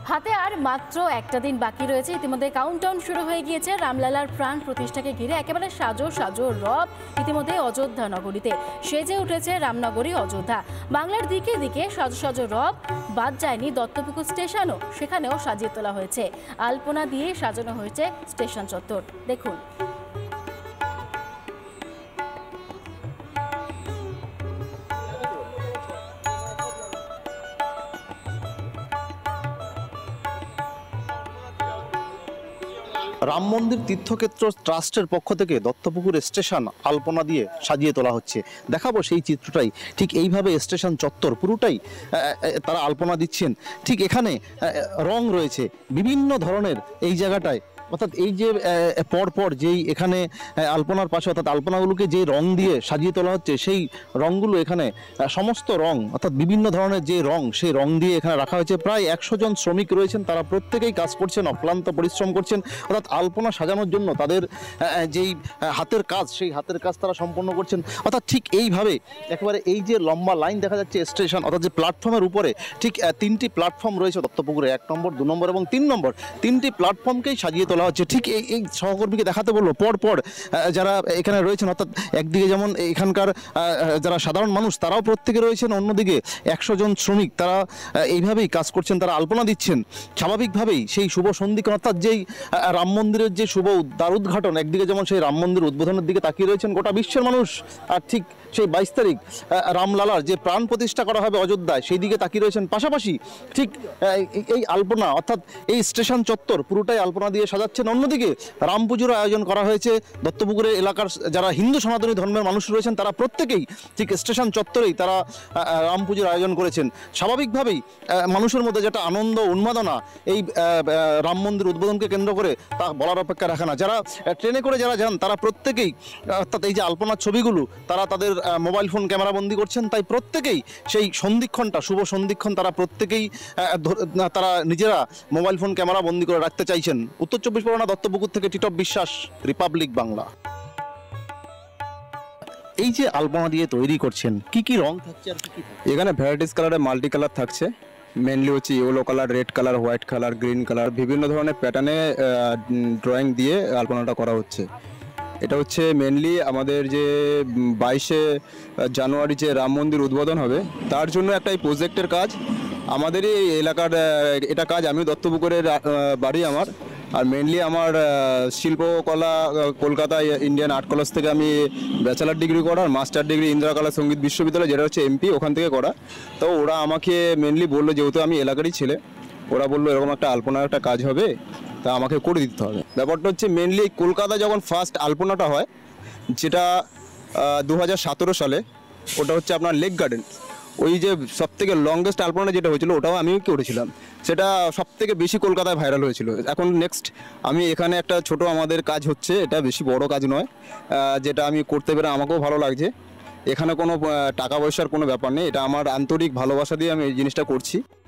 হাতে আর মাত্র একটা দিন বাকি রয়েছে। ইতিমধ্যে কাউন্টডাউন শুরু হয়ে গিয়েছে রামলালার প্রাণ প্রতিষ্ঠাকে ঘিরে। একেবারে সাজো সাজো রব ইতিমধ্যে অযোধ্যা নগরীতে সেজে উঠেছে রামনগরী অযোধ্যা। বাংলার দিকে দিকে সাজো সাজো রব বাদ যায়নি দত্তপুকুর স্টেশনও, সেখানেও সাজিয়ে তোলা হয়েছে। আলপনা দিয়ে সাজানো হয়েছে স্টেশন চত্বর। দেখুন। রাম মন্দির তীর্থক্ষেত্র ট্রাস্টের পক্ষ থেকে দত্তপুকুর স্টেশন আলপনা দিয়ে সাজিয়ে তোলা হচ্ছে। দেখাবো সেই চিত্রটাই। ঠিক এইভাবে স্টেশন চত্বর পুরোটাই তারা আলপনা দিচ্ছেন। ঠিক এখানে রং রয়েছে বিভিন্ন ধরনের এই জায়গাটায়, অর্থাৎ এই যে পরপর যেই এখানে আলপনার পাশে অর্থাৎ আলপনাগুলোকে যে রং দিয়ে সাজিয়ে তোলা হচ্ছে, সেই রংগুলো এখানে সমস্ত রং অর্থাৎ বিভিন্ন ধরনের যে রং, সেই রং দিয়ে এখানে রাখা হয়েছে। প্রায় 100 জন শ্রমিক রয়েছেন, তারা প্রত্যেকেই কাজ করছেন, অক্লান্ত পরিশ্রম করছেন। অর্থাৎ আলপনা সাজানোর জন্য তাদের যেই হাতের কাজ, সেই হাতের কাজ তারা সম্পন্ন করছেন। অর্থাৎ ঠিক এইভাবে একেবারে এই যে লম্বা লাইন দেখা যাচ্ছে স্টেশন, অর্থাৎ যে প্ল্যাটফর্মের উপরে ঠিক 3টি প্ল্যাটফর্ম রয়েছে দত্তপুকুরে, 1 নম্বর 2 নম্বর এবং 3 নম্বর, 3টি প্ল্যাটফর্মকেই সাজিয়ে তোলা হচ্ছে। ঠিক এই সহকর্মীকে দেখাতে বললো পর যারা এখানে রয়েছেন, অর্থাৎ একদিকে যেমন এখানকার যারা সাধারণ মানুষ তারাও প্রত্যেকে রয়েছেন, অন্যদিকে 100 জন শ্রমিক তারা এইভাবেই কাজ করছেন, তারা আলপনা দিচ্ছেন। স্বাভাবিকভাবেই সেই শুভ সন্ধিক্ষণ অর্থাৎ যেই রাম মন্দিরের যে শুভ দ্বারোদ্ঘাটন, একদিকে যেমন সেই রাম মন্দির উদ্বোধনের দিকে তাকিয়ে রয়েছেন গোটা বিশ্বের মানুষ, আর ঠিক সেই 22 তারিখ রামলালার যে প্রাণ প্রতিষ্ঠা করা হবে অযোধ্যায়, সেই দিকে তাকিয়ে রয়েছেন। পাশাপাশি ঠিক এই আলপনা অর্থাৎ এই স্টেশন চত্বর পুরোটাই আলপনা দিয়ে সাজাচ্ছেন। অন্যদিকে রাম পুজোর আয়োজন করা হয়েছে। দত্তপুকুরের এলাকার যারা হিন্দু সনাতনী ধর্মের মানুষ রয়েছেন তারা প্রত্যেকেই ঠিক স্টেশন চত্বরেই তারা রাম পুজোর আয়োজন করেছেন। স্বাভাবিকভাবেই মানুষের মধ্যে যেটা আনন্দ উন্মাদনা এই রাম মন্দির উদ্বোধনকে কেন্দ্র করে তা বলার অপেক্ষা রাখে না। যারা ট্রেনে করে যারা যান তারা প্রত্যেকেই অর্থাৎ এই যে আলপনার ছবিগুলো তারা তাদের মোবাইল ফোন ক্যামেরা বন্দি করছেন। তাই প্রত্যেকেই সেই সন্ধিক্ষণটা, শুভ সন্ধিক্ষণ তারা প্রত্যেকেই তারা নিজেরা মোবাইল ফোন ক্যামেরা বন্দি করে রাখতে চাইছেন। উত্তর 24 পরগনা দত্তপুকুর থেকে টিটপ বিশ্বাস, রিপাবলিক বাংলা। এই যে আলপনা দিয়ে তৈরি করছেন, কি কি রং থাকছে আর কি থাকছে? এখানে ভ্যারাইটিস কালারে মাল্টি কালার থাকছে। মেনলি হচ্ছে yellow colour, red colour, white colour, green colour, বিভিন্ন ধরনের প্যাটার্নে ড্রয়িং দিয়ে আলপনাটা করা হচ্ছে। এটা হচ্ছে মেনলি আমাদের যে 22শে জানুয়ারি যে রাম মন্দির উদ্বোধন হবে তার জন্য একটা এই প্রজেক্টের কাজ। আমাদের এই এলাকার এটা কাজ, আমি দত্তপুকুরের বাড়ি আমার, আর মেনলি আমার শিল্পকলা কলকাতা ইন্ডিয়ান আর্ট কলেজ থেকে আমি ব্যাচেলার ডিগ্রি করা, আর মাস্টার ডিগ্রি ইন্দিরা কলা সঙ্গীত বিশ্ববিদ্যালয় যেটা হচ্ছে এমপি, ওখান থেকে করা। তো ওরা আমাকে মেনলি বললো, যেহেতু আমি এলাকারই ছেলে, ওরা বললো এরকম একটা আলপনার একটা কাজ হবে, তা আমাকে করে দিতে হবে। ব্যাপারটা হচ্ছে মেনলি কলকাতা যখন ফার্স্ট আলপনাটা হয়, যেটা 2017 সালে, ওটা হচ্ছে আপনার লেক গার্ডেন, ওই যে সবথেকে লংগেস্ট আলপনা যেটা হয়েছিল ওটাও আমি করেছিলাম। সেটা সবথেকে বেশি কলকাতায় ভাইরাল হয়েছিল। এখন নেক্সট আমি এখানে একটা ছোট আমাদের কাজ হচ্ছে, এটা বেশি বড় কাজ নয়, যেটা আমি করতে পেরে আমাকেও ভালো লাগছে। এখানে কোনো টাকা পয়সার কোনো ব্যাপার নেই, এটা আমার আন্তরিক ভালোবাসা দিয়ে আমি এই জিনিসটা করছি।